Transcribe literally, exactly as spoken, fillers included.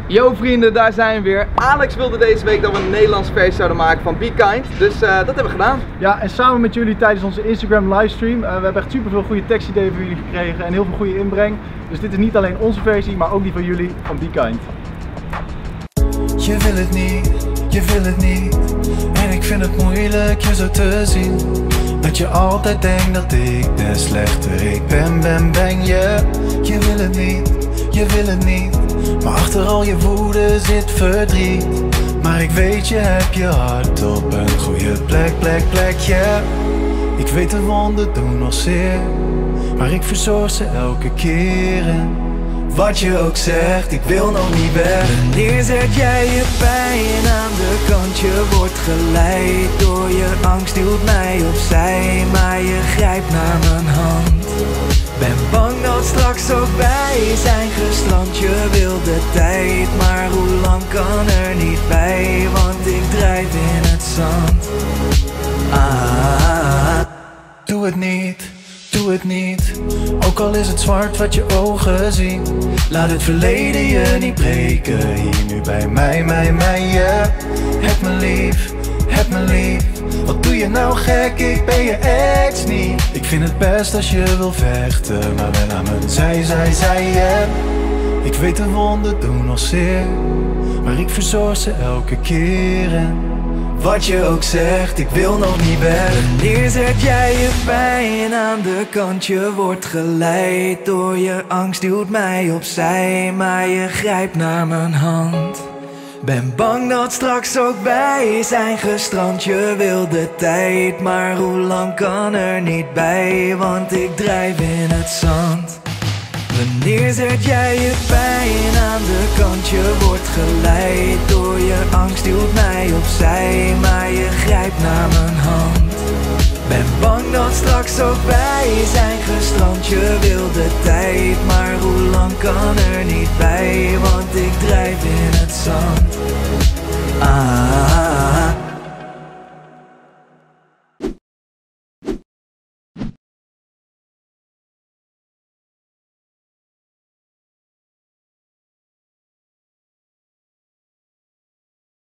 Yo vrienden, daar zijn we weer. Alex wilde deze week dat we een Nederlandse versie zouden maken van Be Kind. Dus uh, dat hebben we gedaan. Ja, en samen met jullie tijdens onze Instagram livestream. Uh, we hebben echt super veel goede tekstideeën voor jullie gekregen en heel veel goede inbreng. Dus dit is niet alleen onze versie, maar ook die van jullie van Be Kind. Je wil het niet, je wil het niet. En ik vind het moeilijk je zo te zien. Dat je altijd denkt dat ik de slechter ik ben, ben, ben je. Je wil het niet, je wil het niet. Maar achter al je woede zit verdriet. Maar ik weet je hebt je hart op een goede plek, plek, plekje. Ik weet de wonden doen nog zeer, maar ik verzorg ze elke keer. En wat je ook zegt, ik wil nog niet weg. Wanneer zet jij je pijn aan de kant? Je wordt geleid door je angst, duwt mij opzij. Maar je grijpt naar mijn hand. Ben bang dat straks ook wij zijn gestrand. Je wil de tijd, maar hoe lang kan er niet bij? Want ik drijf in het zand. Ah, doe het niet, doe het niet. Ook al is het zwart wat je ogen zien. Laat het verleden je niet breken. Hier nu bij mij, mij, mij, je hebt me lief, heb me lief. Wat doe je nou gek, ik ben je ex niet. Ik vind het best als je wil vechten, maar ben aan mijn zij, zij, zij, yeah. Ik weet de wonden doen nog zeer, maar ik verzorg ze elke keer. En wat je ook zegt, ik wil nog niet weg. Wanneer zet jij je pijn aan de kant? Je wordt geleid door je angst, duwt mij opzij. Maar je grijpt naar mijn hand. Ben bang dat straks ook wij zijn gestrand. Je wil de tijd, maar hoe lang kan er niet bij? Want ik drijf in het zand. Wanneer zet jij je pijn aan de kant? Je wordt geleid door je angst, duwt mij opzij. Maar je grijpt naar mijn hand. Ben bang dat straks ook wij zijn gestrand. Je wil de tijd, maar hoe lang kan er niet bij? Want ik drijf in het zand.